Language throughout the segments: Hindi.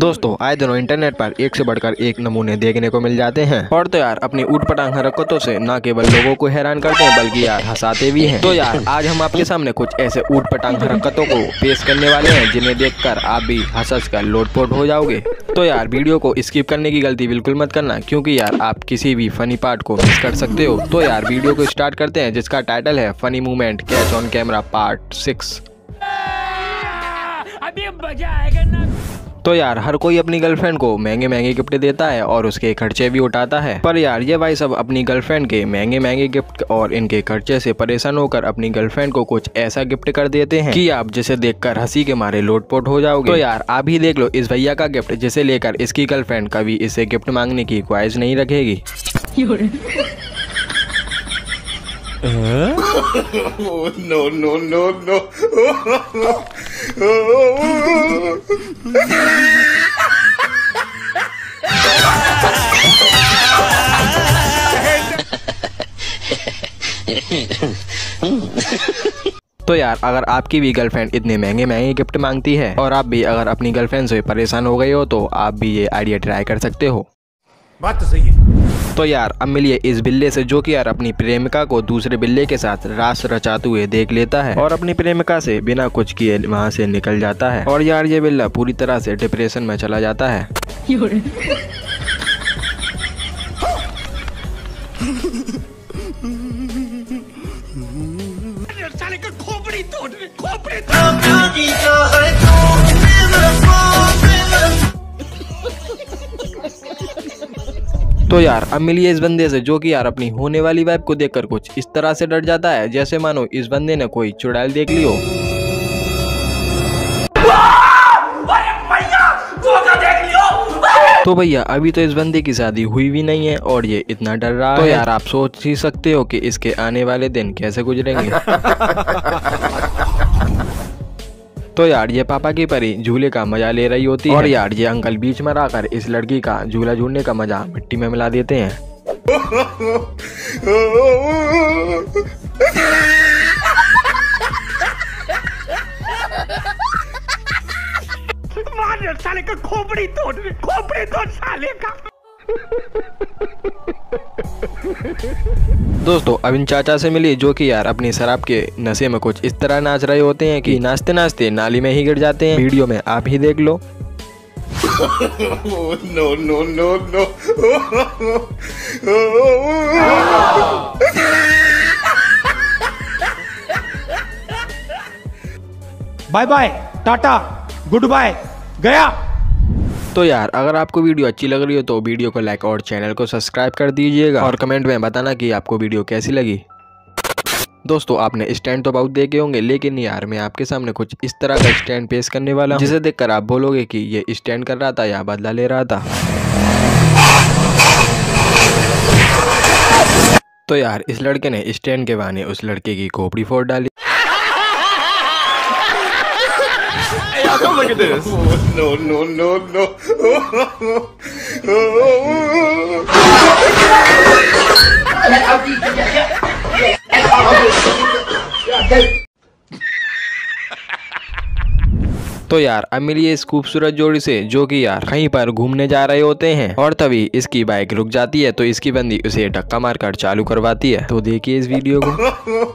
दोस्तों आए दिनों इंटरनेट पर एक से बढ़कर एक नमूने देखने को मिल जाते हैं और तो यार अपनी ऊट पटांग हरकतों से न केवल लोगों को हैरान करते हैं बल्कि यार हंसाते भी हैं। तो यार आज हम आपके सामने कुछ ऐसे ऊट पटांग हरकतों को पेश करने वाले हैं जिन्हें देखकर आप भी हंस कर लोटपोट हो जाओगे। तो यार वीडियो को स्किप करने की गलती बिल्कुल मत करना, क्योंकि यार आप किसी भी फनी पार्ट को मिस कर सकते हो। तो यार वीडियो को स्टार्ट करते हैं, जिसका टाइटल है funny movement catch on camera part 6। अभी मजा आएगा ना। तो यार हर कोई अपनी गर्लफ्रेंड को महंगे महंगे गिफ्ट देता है और उसके खर्चे भी उठाता है, पर यार ये भाई सब अपनी गर्लफ्रेंड के महंगे महंगे गिफ्ट और इनके खर्चे से परेशान होकर अपनी गर्लफ्रेंड को कुछ ऐसा गिफ्ट कर देते हैं कि आप जिसे देखकर हंसी के मारे लोटपोट हो जाओगे। तो यार आप ही देख लो इस भैया का गिफ्ट, जिसे लेकर इसकी गर्लफ्रेंड कभी इसे गिफ्ट मांगने की ख्वाहिश नहीं रखेगी। No, no, no, no. तो यार अगर आपकी भी गर्लफ्रेंड इतने महंगे महंगे गिफ्ट मांगती है और आप भी अगर अपनी गर्लफ्रेंड से परेशान हो गए हो, तो आप भी ये आइडिया ट्राई कर सकते हो। बात तो सही है। तो यार अब मिलिए इस बिल्ले से, जो कि यार अपनी प्रेमिका को दूसरे बिल्ले के साथ रास रचाते हुए देख लेता है और अपनी प्रेमिका से बिना कुछ किए वहां से निकल जाता है। और यार ये बिल्ला पूरी तरह से डिप्रेशन में चला जाता है। साले का खोपड़ी तोड़। तो यार अब मिलिए इस बंदे से, जो कि यार अपनी होने वाली वाइफ को देखकर कुछ इस तरह से डर जाता है जैसे मानो इस बंदे ने कोई चुड़ैल देख ली हो। तो भैया अभी तो इस बंदे की शादी हुई भी नहीं है और ये इतना डर रहा है। तो यार आप सोच ही सकते हो कि इसके आने वाले दिन कैसे गुजरेंगे। तो यार ये पापा की परी झूले का मजा ले रही होती है और यार ये अंकल बीच में आकर इस लड़की का झूला झूलने का मजा मिट्टी में मिला देते हैं। साले का खोपड़ी तोड़ साले का। दोस्तों अब इन चाचा से मिली, जो कि यार अपनी शराब के नशे में कुछ इस तरह नाच रहे होते हैं कि नाचते नाचते नाली में ही गिर जाते हैं। वीडियो में आप ही देख लो। No, no, no, no. Bye bye, tata, goodbye, गया। तो यार अगर आपको वीडियो अच्छी लग रही हो तो वीडियो को लाइक और चैनल को सब्सक्राइब कर दीजिएगा और कमेंट में बताना कि आपको वीडियो कैसी लगी। दोस्तों आपने स्टैंड तो बहुत देखे होंगे, लेकिन यार मैं आपके सामने कुछ इस तरह का स्टैंड पेश करने वाला हूं, जिसे देखकर आप बोलोगे कि ये स्टैंड कर रहा था या बदला ले रहा था। तो यार इस लड़के ने स्टैंड के बहाने उस लड़के की खोपड़ी फोड़ डाली। Don't look at this. No, no, no, no. तो यार अब मिलिए इस खूबसूरत जोड़ी से, जो कि यार कहीं पर घूमने जा रहे होते हैं और तभी इसकी बाइक रुक जाती है, तो इसकी बंदी उसे धक्का मारकर चालू करवाती है। तो देखिए इस वीडियो को।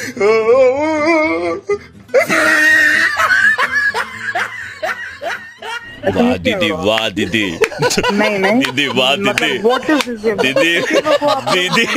वाह दीदी, वाह दीदी। नहीं दीदी वाह दीदी, व्हाट इज दिस? दीदी दीदी